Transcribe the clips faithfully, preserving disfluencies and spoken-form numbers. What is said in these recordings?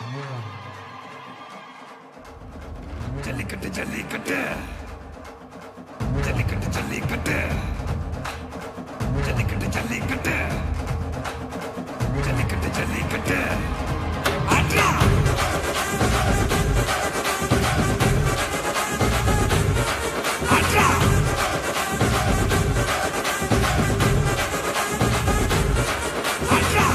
ஜல்லிக்கட்டு ஜல்லிக்கட்டு ஜல்லிக்கட்டு ஜல்லிக்கட்டு ஜல்லிக்கட்டு ஜல்லிக்கட்டு ஜல்லிக்கட்டு ஜல்லிக்கட்டு ஆட்ரா ஆட்ரா ஆட்ரா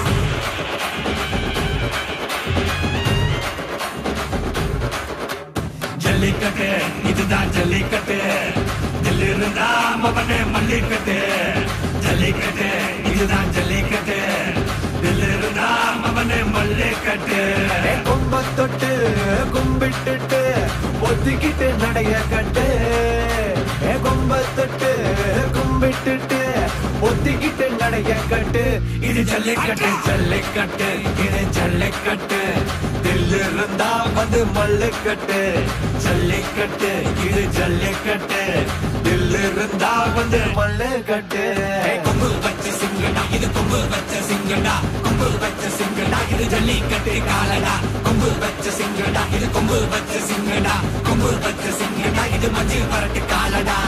ஜல்லிக்கட்டு இதுதான் ஜல்லிக்கட்டு தில் இருந்தா மவனே மல்லிக்கட்டு ஜல்லிக்கட்டு இதுதான் ஜல்லிக்கட்டு தில் இருந்தா மவனே மல்லிக்கட்டு கொம்ப தொட்டு கும்பிட்டுட்டு ஒத்திக்கிட்டு நடைய கட்டு கொம்ப தொட்டு கும்பிட்டுட்டு ஒத்திக்கிட்டு நடைய கட்டு இது ஜல்லிக்கட்டு ஜல்லிக்கட்டு இது ஜல்லிக்கட்டு தில் இருந்தா வந்து மல்லுக்கட்டு ஜல்லிக்கட்டு இது ஜல்லிக்கட்டு தில் இருந்தா வந்து மல்லுக்கட்டு கொம்பு வச்ச சிங்கடா இது கொம்பு வச்ச சிங்கடா கொம்பு வச்ச சிங்கடா இது ஜல்லிக்கட்டு காலடா கொம்பு வச்ச சிங்கடா இது கொம்பு வச்ச சிங்கடா கொம்பு வச்ச சிங்கடா இது மஞ்சு பரட்டு காலடா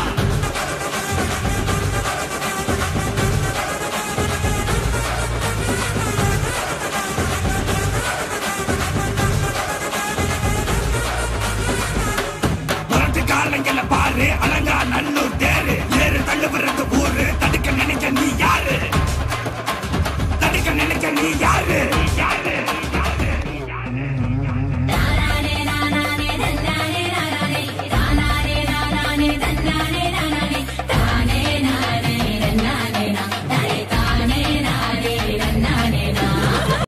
பாரு அலங்கா நல்லூர் தேரு ஏறு தள்ளுவரத்து ஊரு தடுக்க நினைக்க நீ யாரு தடுக்க நினைக்க நீ யாரு